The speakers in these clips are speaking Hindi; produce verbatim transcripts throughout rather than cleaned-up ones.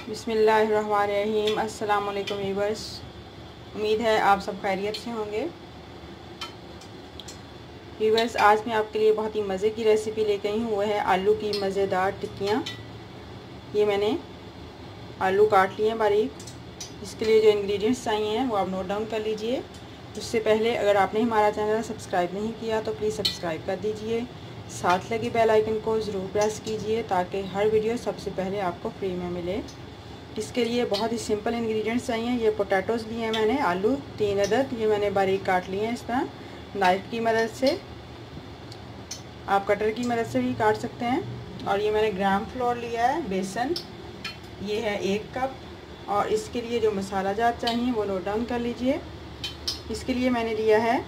बिस्मिल्लाहिर्रहमानिर्रहीम। अस्सलाम वालेकुम व्यूअर्स, उम्मीद है आप सब खैरियत से होंगे। व्यूअर्स, आज मैं आपके लिए बहुत ही मज़े की रेसिपी लेके आई हूँ। वो है आलू की मज़ेदार टिक्कियाँ। ये मैंने आलू काट लिए हैं बारीक। इसके लिए जो इंग्रेडिएंट्स चाहिए हैं वो आप नोट डाउन कर लीजिए। उससे पहले अगर आपने हमारा चैनल सब्सक्राइब नहीं किया तो प्लीज़ सब्सक्राइब कर दीजिए। साथ लगी बेल आइकन को ज़रूर प्रेस कीजिए ताकि हर वीडियो सबसे पहले आपको फ्री में मिले। इसके लिए बहुत ही सिंपल इंग्रेडिएंट्स चाहिए। ये पोटैटोज़ लिए हैं मैंने, आलू तीन अदद, ये मैंने बारीक काट लिए हैं इस तरह नाइफ़ की मदद से। आप कटर की मदद से भी काट सकते हैं। और ये मैंने ग्राम फ्लोर लिया है, बेसन ये है एक कप। और इसके लिए जो मसाला जात चाहिए वो नोट डाउन कर लीजिए। इसके लिए मैंने लिया है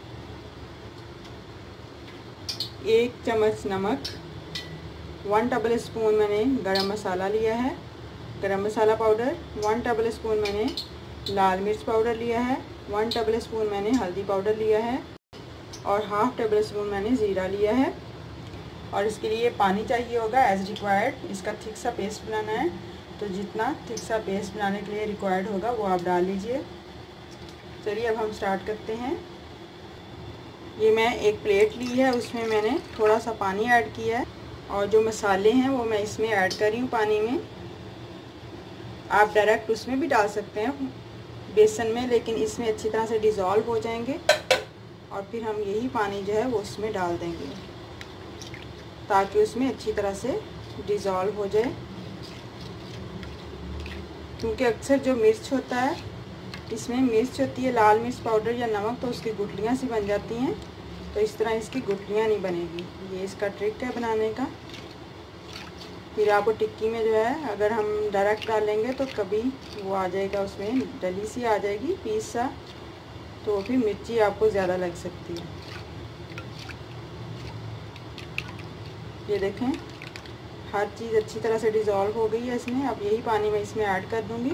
एक चम्मच नमक, वन टेबल स्पून मैंने गरम मसाला लिया है, गरम मसाला पाउडर, वन टेबल स्पून मैंने लाल मिर्च पाउडर लिया है, वन टेबल स्पून मैंने हल्दी पाउडर लिया है और हाफ़ टेबल स्पून मैंने ज़ीरा लिया है। और इसके लिए पानी चाहिए होगा एज़ रिक्वायर्ड। इसका थिक सा पेस्ट बनाना है तो जितना थिक सा पेस्ट बनाने के लिए रिक्वायर्ड होगा वो आप डाल लीजिए। चलिए अब हम स्टार्ट करते हैं। ये मैं एक प्लेट ली है, उसमें मैंने थोड़ा सा पानी ऐड किया है और जो मसाले हैं वो मैं इसमें ऐड कर रही हूँ पानी में। आप डायरेक्ट उसमें भी डाल सकते हैं बेसन में, लेकिन इसमें अच्छी तरह से डिज़ोल्व हो जाएंगे और फिर हम यही पानी जो है वो उसमें डाल देंगे ताकि उसमें अच्छी तरह से डिज़ोल्व हो जाए। क्योंकि अक्सर जो मिर्च होता है इसमें मिर्च होती है लाल मिर्च पाउडर या नमक, तो उसकी गुठलियाँ सी बन जाती हैं। तो इस तरह इसकी गुठलियाँ नहीं बनेगी। ये इसका ट्रिक है बनाने का। फिर आपको टिक्की में जो है अगर हम डायरेक्ट डालेंगे तो कभी वो आ जाएगा, उसमें डली सी आ जाएगी पीस सा, तो फिर मिर्ची आपको ज़्यादा लग सकती है। ये देखें हर चीज़ अच्छी तरह से डिज़ोल्व हो गई है इसमें। अब यही पानी मैं इसमें ऐड कर दूँगी।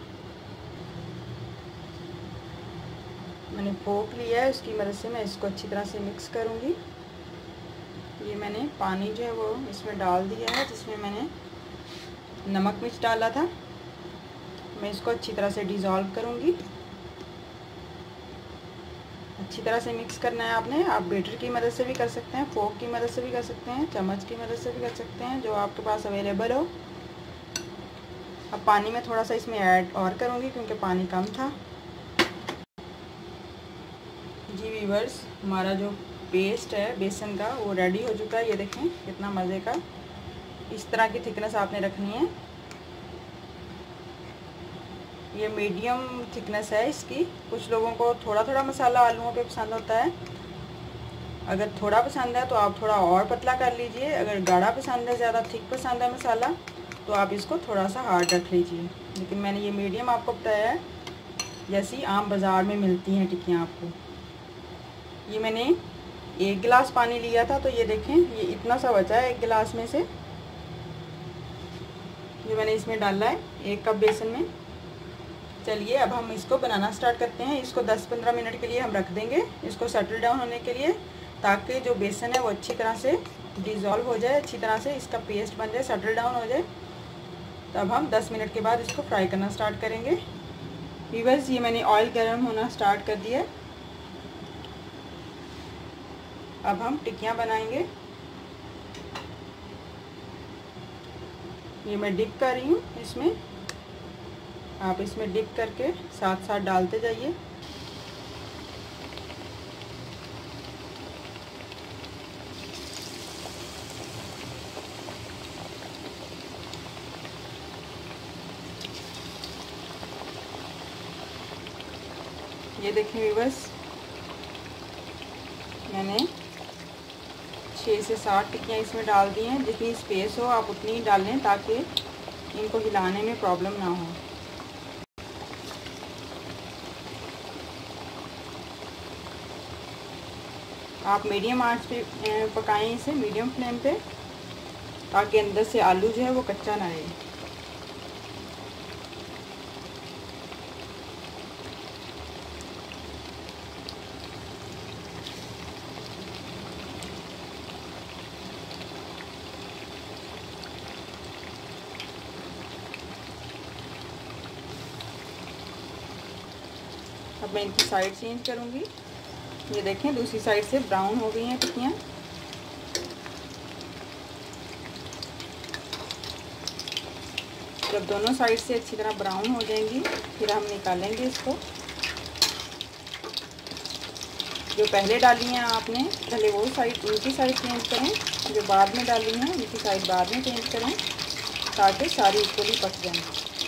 मैंने फोक लिया है, उसकी मदद से मैं इसको अच्छी तरह से मिक्स करूँगी। ये मैंने पानी जो है वो इसमें डाल दिया है जिसमें मैंने नमक मिर्च डाला था। मैं इसको अच्छी तरह से डिज़ोल्व करूँगी। अच्छी तरह से मिक्स करना है आपने। आप बीटर की मदद से भी कर सकते हैं, फोक की मदद से भी कर सकते हैं, चम्मच की मदद से भी कर सकते हैं, जो आपके पास अवेलेबल हो। अब पानी में थोड़ा सा इसमें ऐड और करूँगी क्योंकि पानी कम था। जी व्यूअर्स, हमारा जो पेस्ट है बेसन का वो रेडी हो चुका है। ये देखें कितना मज़े का। इस तरह की थिकनेस आपने रखनी है। ये मीडियम थिकनेस है इसकी। कुछ लोगों को थोड़ा थोड़ा मसाला आलूओं पे पसंद होता है। अगर थोड़ा पसंद है तो आप थोड़ा और पतला कर लीजिए। अगर गाढ़ा पसंद है, ज़्यादा थिक पसंद है मसाला, तो आप इसको थोड़ा सा हार्ड रख लीजिए। लेकिन मैंने ये मीडियम आपको बताया है, जैसी आम बाज़ार में मिलती हैं टिक्कियाँ आपको। ये मैंने एक गिलास पानी लिया था तो ये देखें ये इतना सा बचा है एक गिलास में से। ये मैंने इसमें डाला है एक कप बेसन में। चलिए अब हम इसको बनाना स्टार्ट करते हैं। इसको दस पंद्रह मिनट के लिए हम रख देंगे इसको सेटल डाउन होने के लिए, ताकि जो बेसन है वो अच्छी तरह से डिज़ोल्व हो जाए, अच्छी तरह से इसका पेस्ट बन जाए, सेटल डाउन हो जाए। तब हम दस मिनट के बाद इसको फ्राई करना स्टार्ट करेंगे। व्यूअर्स, ये मैंने ऑयल गर्म होना स्टार्ट कर दिया। अब हम टिक्कियाँ बनाएंगे। ये मैं डिप कर रही हूँ इसमें। आप इसमें डिप करके साथ साथ डालते जाइए। ये देखिए व्यूअर्स, मैंने छः से सात टिक्कियाँ इसमें डाल दी हैं। जितनी स्पेस हो आप उतनी ही डालें ताकि इनको हिलाने में प्रॉब्लम ना हो। आप मीडियम आंच पे पकाएं इसे, मीडियम फ्लेम पे, ताकि अंदर से आलू जो है वो कच्चा ना रहे। मैं इनकी साइड चेंज करूँगी। ये देखें दूसरी साइड से ब्राउन हो गई हैं टिक्कियाँ। जब दोनों साइड से अच्छी तरह ब्राउन हो जाएंगी फिर हम निकालेंगे इसको। जो पहले डाली हैं आपने पहले वो साइड उनकी साइड चेंज करें, जो बाद में डाली हैं उनकी साइड बाद में चेंज करें ताकि सारी इक्वली पक जाएं।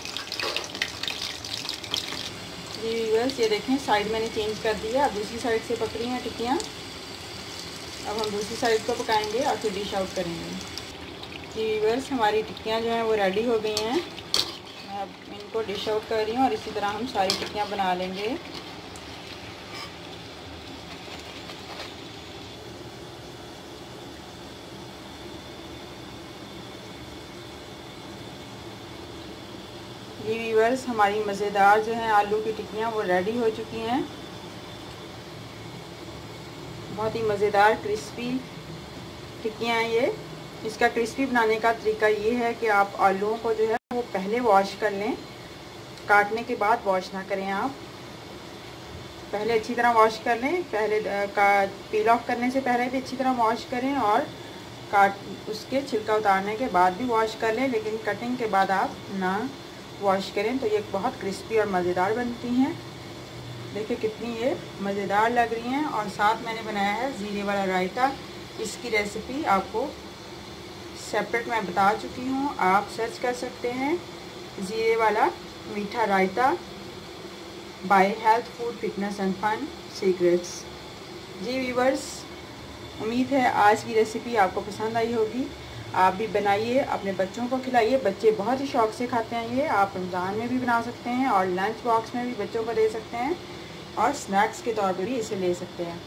जी व्यूअर्स ये देखें साइड मैंने चेंज कर दिया, अब दूसरी साइड से पक रही हैं टिक्कियाँ। अब हम दूसरी साइड को पकाएंगे और फिर डिश आउट करेंगे। जी व्यूअर्स हमारी टिक्कियाँ जो हैं वो रेडी हो गई हैं। मैं अब इनको डिश आउट कर रही हूँ और इसी तरह हम सारी टिक्कियाँ बना लेंगे। जी व्यूअर्स हमारी मज़ेदार जो है आलू की टिक्कियाँ वो रेडी हो चुकी हैं। बहुत ही मज़ेदार क्रिस्पी टिक्कियाँ हैं ये। इसका क्रिस्पी बनाने का तरीका ये है कि आप आलूओं को जो है वो पहले वॉश कर लें, काटने के बाद वॉश ना करें। आप पहले अच्छी तरह वॉश कर लें, पहले का पील ऑफ करने से पहले भी अच्छी तरह वॉश करें और काट उसके छिलका उतारने के बाद भी वॉश कर लें, लेकिन कटिंग के बाद आप ना वॉश करें तो ये बहुत क्रिस्पी और मज़ेदार बनती हैं। देखिए कितनी ये मज़ेदार लग रही हैं। और साथ मैंने बनाया है ज़ीरे वाला रायता। इसकी रेसिपी आपको सेपरेट मैं बता चुकी हूँ, आप सर्च कर सकते हैं ज़ीरे वाला मीठा रायता by health food fitness and fun secrets. जी व्यूअर्स उम्मीद है आज की रेसिपी आपको पसंद आई होगी। आप भी बनाइए, अपने बच्चों को खिलाइए, बच्चे बहुत ही शौक़ से खाते हैं ये। आप रमज़ान में भी बना सकते हैं और लंच बॉक्स में भी बच्चों को दे सकते हैं और स्नैक्स के तौर पर भी इसे ले सकते हैं।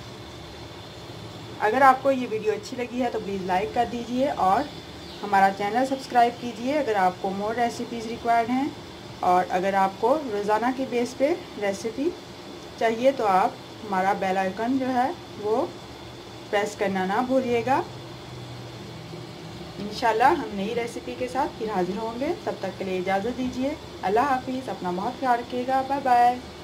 अगर आपको ये वीडियो अच्छी लगी है तो प्लीज़ लाइक कर दीजिए और हमारा चैनल सब्सक्राइब कीजिए अगर आपको मोर रेसिपीज़ रिक्वायर्ड हैं। और अगर आपको रोज़ाना के बेस पे रेसिपी चाहिए तो आप हमारा बेल आइकन जो है वो प्रेस करना ना भूलिएगा। इंशाल्लाह हम नई रेसिपी के साथ फिर हाजिर होंगे। तब तक के लिए इजाज़त दीजिए। अल्लाह हाफिज़। अपना बहुत ख्याल रखिएगा। Bye bye.